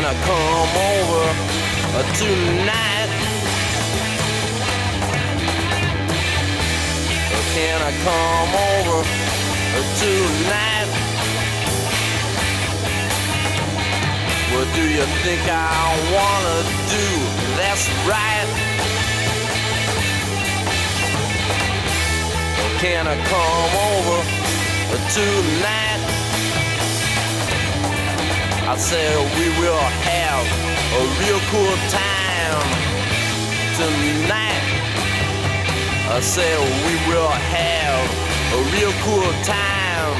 can I come over tonight? Can I come over tonight? What do you think I wanna do? That's right. Can I come over tonight? I said we will have a real cool time tonight. I said we will have a real cool time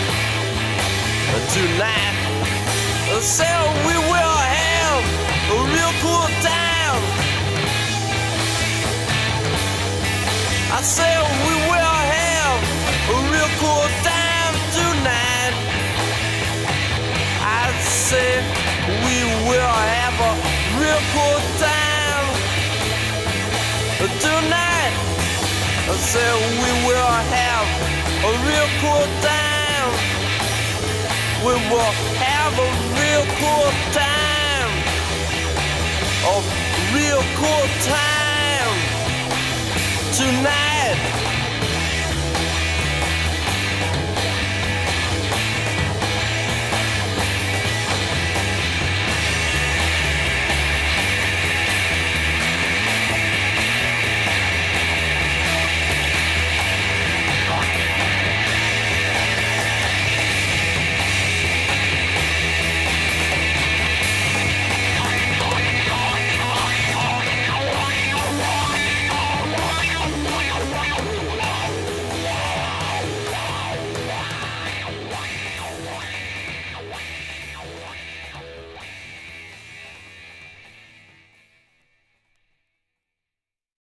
tonight. I said we will have a real cool time. I said we will have a real cool time tonight. I said we will have a real cool time tonight. I said we will have a real cool time. We will have a real cool time. A real cool time tonight.